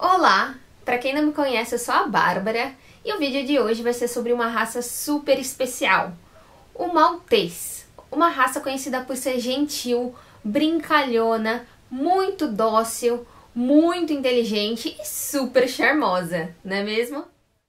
Olá! Para quem não me conhece, eu sou a Bárbara e o vídeo de hoje vai ser sobre uma raça super especial, o Maltês. Uma raça conhecida por ser gentil, brincalhona, muito dócil, muito inteligente e super charmosa, não é mesmo?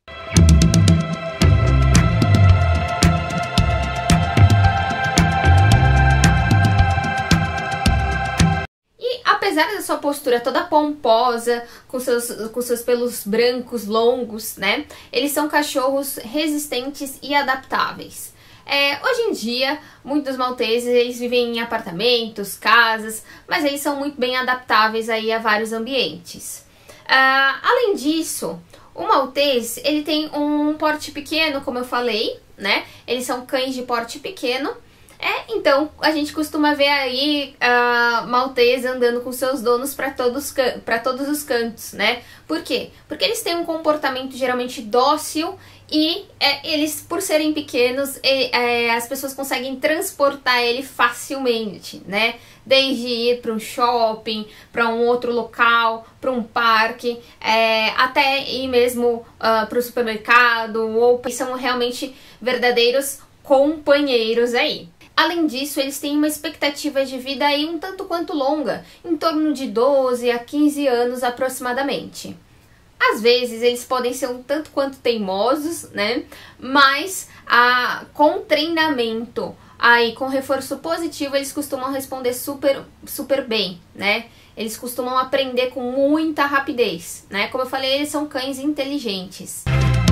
Apesar da sua postura toda pomposa, com seus pelos brancos longos, né? Eles são cachorros resistentes e adaptáveis. Hoje em dia, muitos malteses eles vivem em apartamentos, casas, mas eles são muito bem adaptáveis aí a vários ambientes. Além disso, o maltês ele tem um porte pequeno, como eu falei, né? Eles são cães de porte pequeno. Então a gente costuma ver aí maltês andando com seus donos para todos os cantos, né? Por quê? Porque eles têm um comportamento geralmente dócil e eles, por serem pequenos, as pessoas conseguem transportar ele facilmente, né? Desde ir para um shopping, para um outro local, para um parque, até ir mesmo para o supermercado, ou são realmente verdadeiros companheiros aí. Além disso, eles têm uma expectativa de vida aí um tanto quanto longa, em torno de 12 a 15 anos aproximadamente. Às vezes eles podem ser um tanto quanto teimosos, né? Mas com treinamento, aí com reforço positivo, eles costumam responder super bem, né? Eles costumam aprender com muita rapidez, né? Como eu falei, eles são cães inteligentes.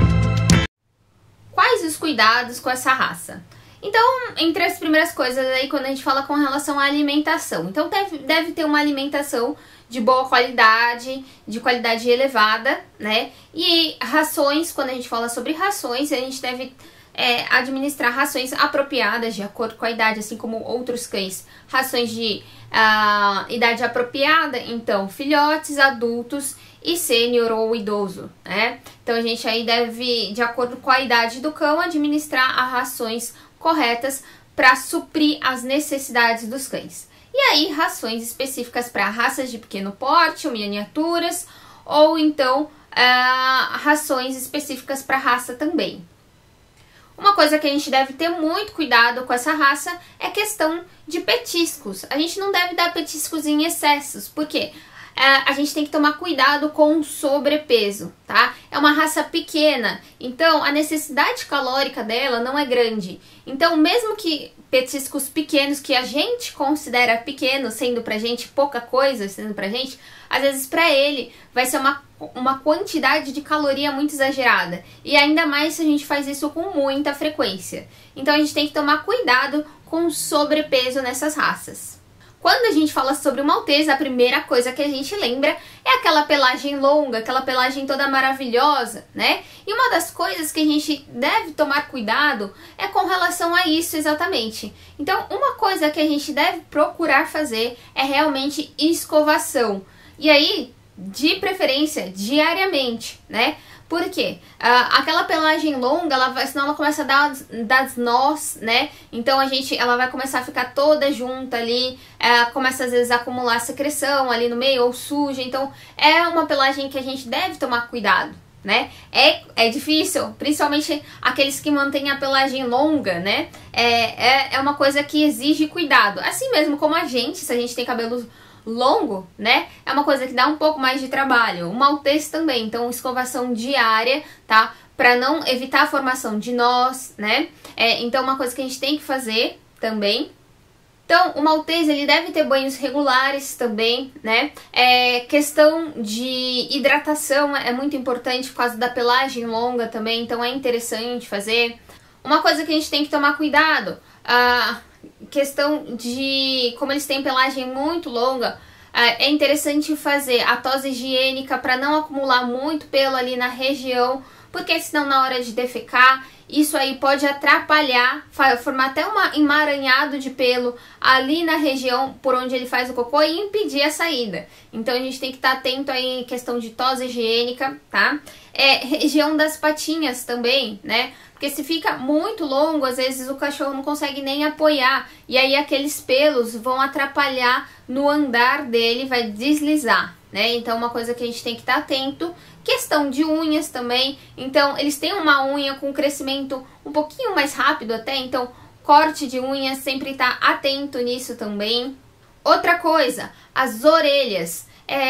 Quais os cuidados com essa raça? Então, entre as primeiras coisas aí, quando a gente fala com relação à alimentação, então deve ter uma alimentação de boa qualidade, de qualidade elevada, né? E rações, quando a gente fala sobre rações, a gente deve administrar rações apropriadas de acordo com a idade, assim como outros cães. Rações de idade apropriada, então filhotes, adultos e sênior ou idoso, né? Então a gente aí deve, de acordo com a idade do cão, administrar as rações corretas para suprir as necessidades dos cães. E aí, rações específicas para raças de pequeno porte ou miniaturas, ou então rações específicas para raça também. Uma coisa que a gente deve ter muito cuidado com essa raça é a questão de petiscos. A gente não deve dar petiscos em excessos, porque a gente tem que tomar cuidado com o sobrepeso, tá? É uma raça pequena, então a necessidade calórica dela não é grande. Então, mesmo que petiscos pequenos, que a gente considera pequenos, sendo pra gente pouca coisa, sendo pra gente, às vezes pra ele vai ser uma quantidade de caloria muito exagerada. E ainda mais se a gente faz isso com muita frequência. Então a gente tem que tomar cuidado com o sobrepeso nessas raças. Quando a gente fala sobre o maltês, a primeira coisa que a gente lembra é aquela pelagem longa, aquela pelagem toda maravilhosa, né? E uma das coisas que a gente deve tomar cuidado é com relação a isso exatamente. Então, uma coisa que a gente deve procurar fazer é realmente escovação. E aí, de preferência, diariamente, né? Por quê? Aquela pelagem longa, senão ela começa a dar nós, né? Então ela vai começar a ficar toda junta ali, começa às vezes a acumular secreção ali no meio ou suja. Então é uma pelagem que a gente deve tomar cuidado, né? É difícil, principalmente aqueles que mantêm a pelagem longa, né? É uma coisa que exige cuidado. Assim mesmo como a gente, se a gente tem cabelo longo, né? É uma coisa que dá um pouco mais de trabalho. O maltês também, então escovação diária, tá? Para não evitar a formação de nós, né? Então uma coisa que a gente tem que fazer também. Então o maltês ele deve ter banhos regulares também, né? Questão de hidratação é muito importante por causa da pelagem longa também, então é interessante fazer. Uma coisa que a gente tem que tomar cuidado, questão de como eles têm pelagem muito longa, é interessante fazer a tosa higiênica para não acumular muito pelo ali na região, porque senão na hora de defecar, isso aí pode atrapalhar, formar até um emaranhado de pelo ali na região por onde ele faz o cocô e impedir a saída. Então a gente tem que estar atento aí em questão de tosa higiênica, tá? Região das patinhas também, né? Porque se fica muito longo, às vezes o cachorro não consegue nem apoiar. E aí aqueles pelos vão atrapalhar no andar dele, vai deslizar, né? Então uma coisa que a gente tem que estar atento. Questão de unhas também, então eles têm uma unha com crescimento um pouquinho mais rápido até, então corte de unhas, sempre tá atento nisso também. Outra coisa, as orelhas.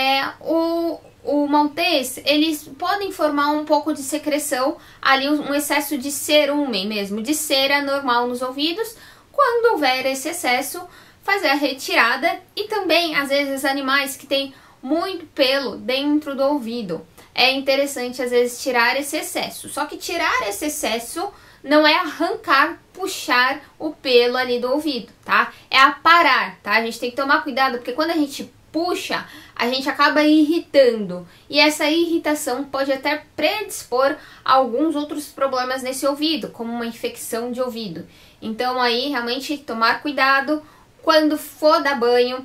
O maltês, eles podem formar um pouco de secreção, ali um excesso de cerumen mesmo, de cera normal nos ouvidos. Quando houver esse excesso, fazer a retirada. E também, às vezes, animais que têm muito pelo dentro do ouvido. É interessante, às vezes, tirar esse excesso. Só que tirar esse excesso não é arrancar, puxar o pelo ali do ouvido, tá? É aparar, tá? A gente tem que tomar cuidado, porque quando a gente puxa, a gente acaba irritando. E essa irritação pode até predispor a alguns outros problemas nesse ouvido, como uma infecção de ouvido. Então aí, realmente, tomar cuidado quando for dar banho,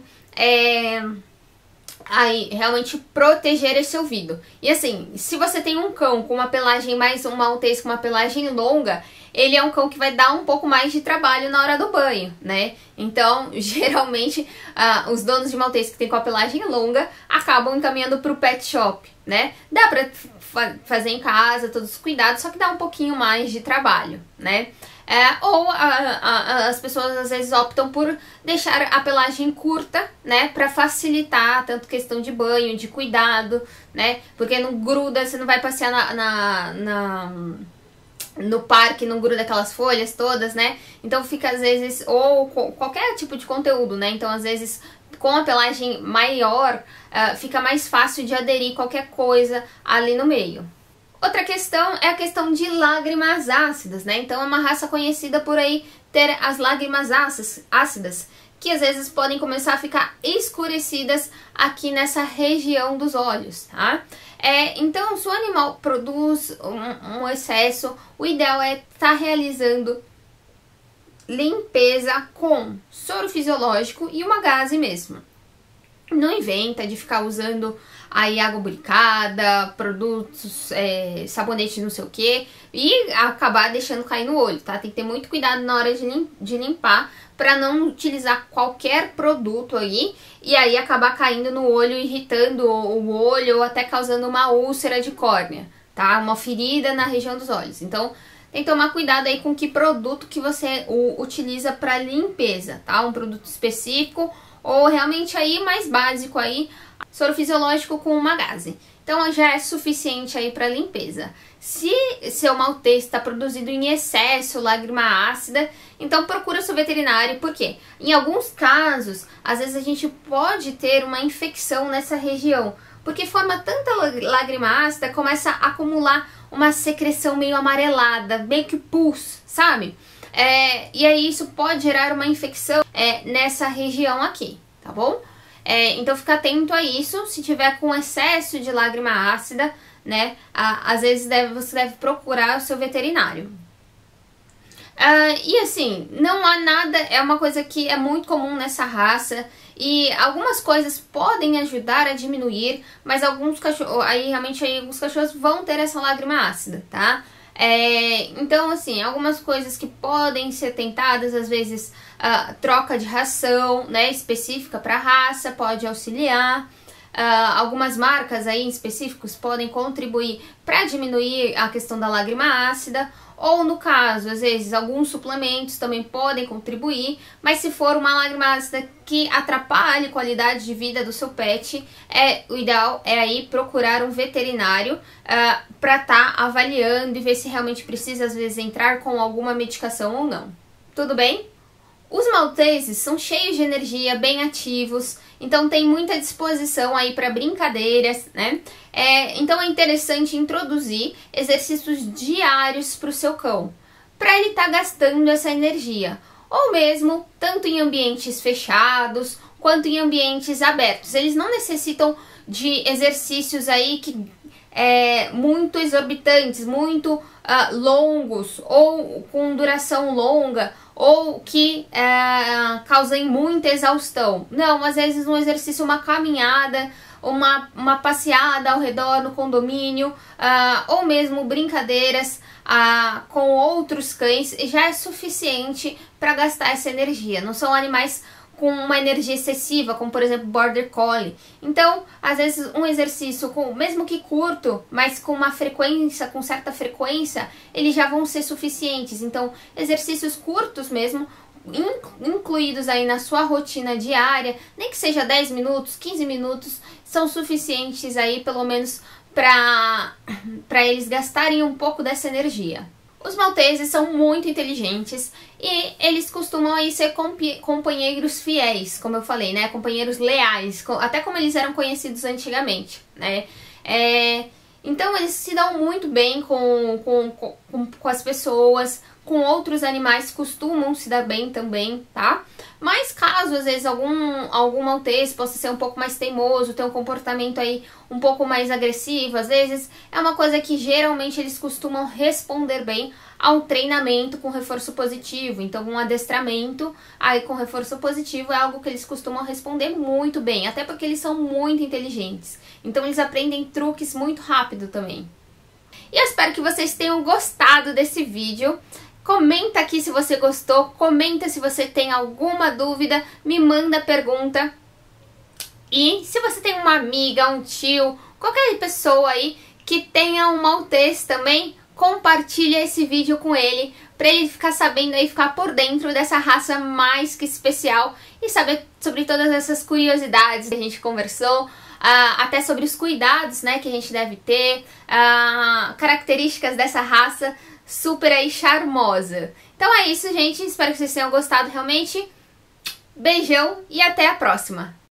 aí realmente proteger esse ouvido. E assim, se você tem um cão com uma pelagem mais, um maltês com uma pelagem longa, ele é um cão que vai dar um pouco mais de trabalho na hora do banho, né? Então, geralmente, os donos de maltês que tem com a pelagem longa acabam encaminhando para o pet shop, né? Dá pra fazer em casa, todos os cuidados, só que dá um pouquinho mais de trabalho, né? Ou as pessoas às vezes optam por deixar a pelagem curta, né, para facilitar tanto questão de banho, de cuidado, né, porque não gruda, você não vai passear no parque, não gruda aquelas folhas todas, né, então fica às vezes, ou qualquer tipo de conteúdo, né, então às vezes com a pelagem maior fica mais fácil de aderir qualquer coisa ali no meio. Outra questão é a questão de lágrimas ácidas, né? Então é uma raça conhecida por aí ter as lágrimas ácidas, que às vezes podem começar a ficar escurecidas aqui nessa região dos olhos, tá? Então, se o animal produz um excesso, o ideal é estar realizando limpeza com soro fisiológico e uma gaze mesmo. Não inventa de ficar usando aí água buricada, produtos, sabonete não sei o que, e acabar deixando cair no olho, tá? Tem que ter muito cuidado na hora de limpar, para não utilizar qualquer produto aí, e aí acabar caindo no olho, irritando o olho, ou até causando uma úlcera de córnea, tá? Uma ferida na região dos olhos. Então, tem que tomar cuidado aí com que produto que você utiliza para limpeza, tá? Um produto específico, ou realmente aí mais básico aí, soro fisiológico com uma gaze. Então já é suficiente aí para limpeza. Se seu maltês está produzindo em excesso lágrima ácida, então procura seu veterinário, porque em alguns casos, às vezes a gente pode ter uma infecção nessa região, porque forma tanta lágrima ácida, começa a acumular uma secreção meio amarelada, meio que pus, sabe? E aí isso pode gerar uma infecção nessa região aqui, tá bom? Então fica atento a isso. Se tiver com excesso de lágrima ácida, né, às vezes você deve procurar o seu veterinário. E assim, não há nada, é uma coisa que é muito comum nessa raça, e algumas coisas podem ajudar a diminuir, mas alguns cachorros, realmente alguns cachorros vão ter essa lágrima ácida, tá? Então assim, algumas coisas que podem ser tentadas, às vezes troca de ração, né, específica para a raça pode auxiliar. Algumas marcas aí específicos podem contribuir para diminuir a questão da lágrima ácida, ou no caso, às vezes, alguns suplementos também podem contribuir, mas se for uma lágrima ácida que atrapalhe a qualidade de vida do seu pet, o ideal é aí procurar um veterinário para estar avaliando e ver se realmente precisa, às vezes, entrar com alguma medicação ou não. Tudo bem? Os malteses são cheios de energia, bem ativos, então tem muita disposição aí para brincadeiras, né? Então é interessante introduzir exercícios diários para o seu cão, para ele estar gastando essa energia, ou mesmo tanto em ambientes fechados quanto em ambientes abertos. Eles não necessitam de exercícios aí que muito exorbitantes, muito longos, ou com duração longa, ou que causem muita exaustão. Não, às vezes um exercício, uma caminhada, uma passeada ao redor no condomínio, ou mesmo brincadeiras com outros cães, já é suficiente para gastar essa energia. Não são animais com uma energia excessiva, como por exemplo Border Collie. Então, às vezes um exercício, mesmo que curto, mas com uma frequência, com certa frequência, eles já vão ser suficientes. Então, exercícios curtos mesmo, incluídos aí na sua rotina diária, nem que seja 10 minutos, 15 minutos, são suficientes aí pelo menos para eles gastarem um pouco dessa energia. Os malteses são muito inteligentes e eles costumam aí ser companheiros fiéis, como eu falei, né? Companheiros leais, até como eles eram conhecidos antigamente, né? Então eles se dão muito bem com as pessoas, com outros animais costumam se dar bem também, tá? Mas caso às vezes algum maltese possa ser um pouco mais teimoso, ter um comportamento aí um pouco mais agressivo, às vezes é uma coisa que geralmente eles costumam responder bem ao treinamento com reforço positivo. Então um adestramento aí com reforço positivo é algo que eles costumam responder muito bem, até porque eles são muito inteligentes. Então eles aprendem truques muito rápido também. E eu espero que vocês tenham gostado desse vídeo. Comenta aqui se você gostou, comenta se você tem alguma dúvida, me manda pergunta. E se você tem uma amiga, um tio, qualquer pessoa aí que tenha um maltese também, compartilha esse vídeo com ele, para ele ficar sabendo aí, ficar por dentro dessa raça mais que especial e saber sobre todas essas curiosidades que a gente conversou, até sobre os cuidados, né, que a gente deve ter, características dessa raça super aí charmosa. Então é isso, gente. Espero que vocês tenham gostado realmente. Beijão e até a próxima!